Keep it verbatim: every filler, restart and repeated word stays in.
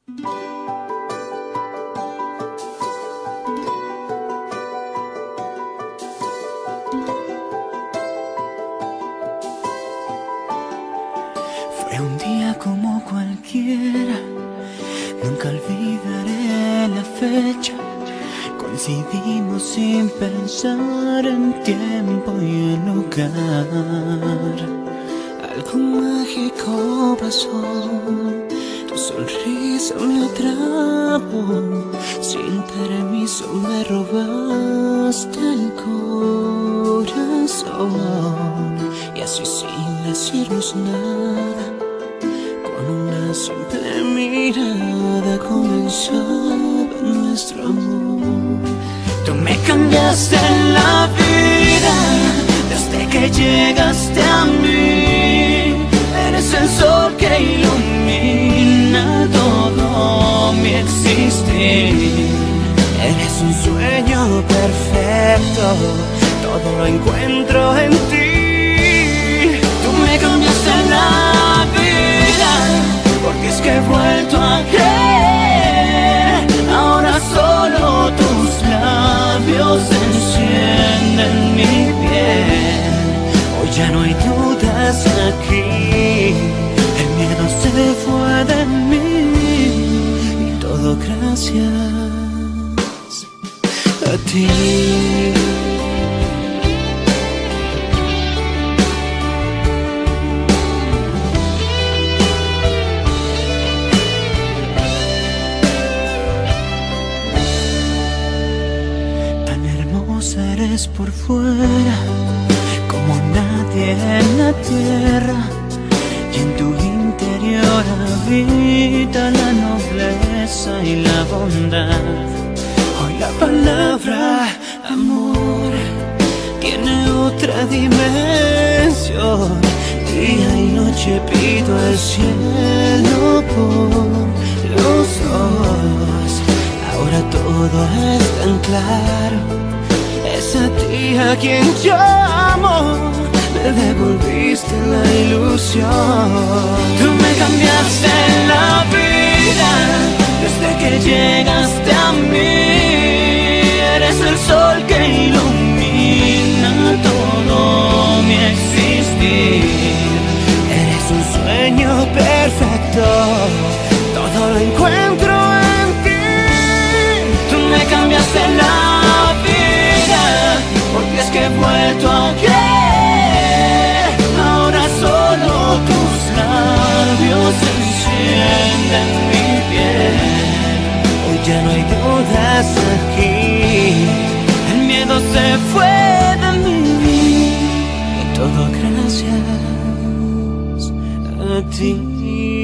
Fue un día como cualquiera, nunca olvidaré la fecha. Coincidimos sin pensar en tiempo y en lugar. Algo mágico pasó, tu sonrisa me atrapó. Sin permiso me robaste el corazón. Y así sin decirnos nada, con una simple mirada comenzaba nuestro amor. Tú me cambiaste la vida desde que llegaste a mí. Eres el sol que ilumina todo mi existir. Eres un sueño perfecto, todo lo encuentro en ti. Tú me cambiaste la vida, porque es que he vuelto a creer. Ahora solo tus labios encienden mi piel. Hoy ya no hay dudas aquí, el miedo se fue de mí. Y todo gracias a ti. Eres por fuera como nadie en la tierra, y en tu interior habita la nobleza y la bondad. Hoy la palabra amor tiene otra dimensión. Día y noche pido al cielo por los dos. Ahora todo es tan claro, es a ti a quien llamo. Me devolviste la ilusión. Tú me cambiaste la vida desde que llegaste a mí. Eres el sol que ilumina todo mi existir. Eres un sueño perfecto, todo lo encuentro en ti. Tú me cambiaste la vida, porque es que he vuelto a creer. Ahora solo tus labios encienden mi piel. Hoy ya no hay dudas aquí, el miedo se fue de mí. Y todo gracias a ti.